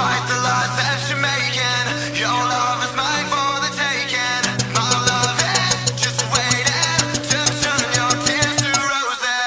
Despite the lies that you're making, your love is mine for the taking. My love is just waiting to turn your tears to roses.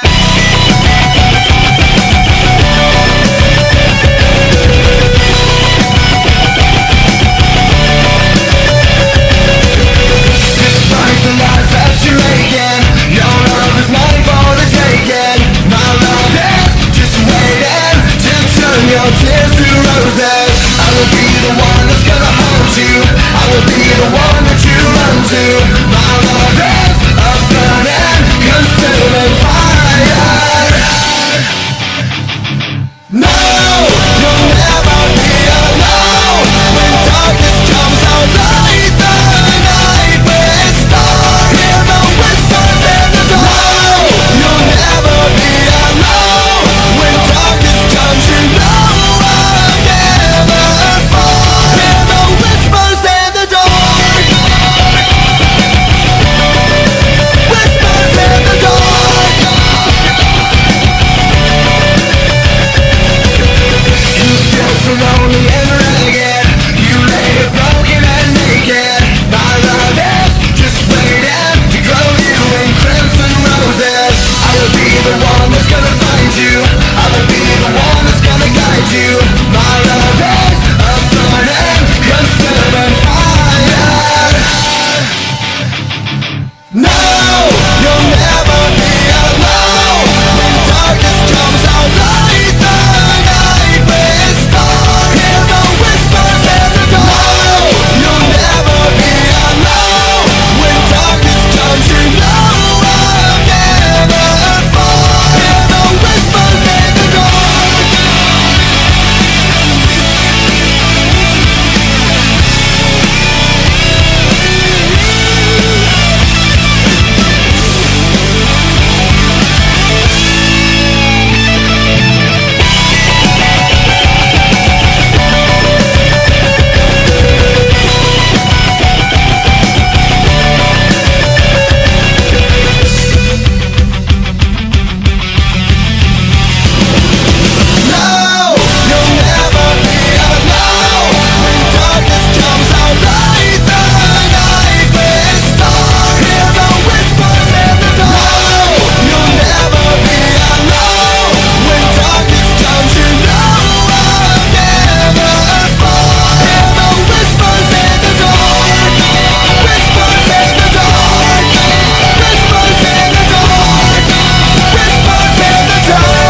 Despite the lies that you're making, your love is mine for the taking. My love is just waiting to turn your tears to roses. I will be the one that's gonna hold you. I will be the one that you run to. My love is a burning, consuming fire. No, you'll never be alone. When darkness comes, I'll light the night with stars. Hear the whispers in the dark. No, you'll never be alone. When darkness comes, you know I'll never fall. Hear the whispers in the dark. Whispers in the dark. You feel so lonely and ragged. You lay broken and naked. My love is just waiting to grow you in crimson roses. I will be the one that's gonna find you. I will be the one that's gonna guide you. My love is a burning, consuming fire. No, you'll never be alone. When darkness comes, I'll light the night with stars. Hear the whispers in the dark. No, you'll never be alone. When darkness comes, you know I'll never fall. Hear the whispers in the dark. No, you'll never be alone. When darkness comes, I'll light the night with stars. Hear the whispers in the dark. No, you'll never be alone. When darkness comes, you know I'll never fall. Hear the whispers in the dark. Whispers in the dark. Whispers in the dark. Whispers in the dark.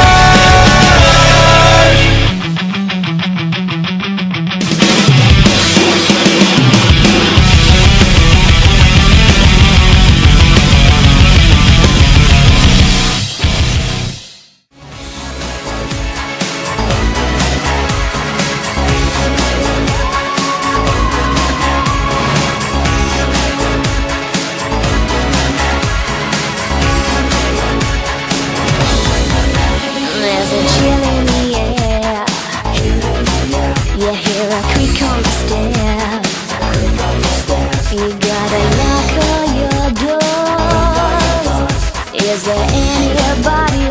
There's a chill in the air. You hear a creak on the stairs. You gotta knock on your door. Is there anybody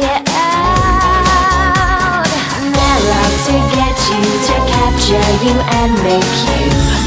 out? They're out to get you, to capture you and make you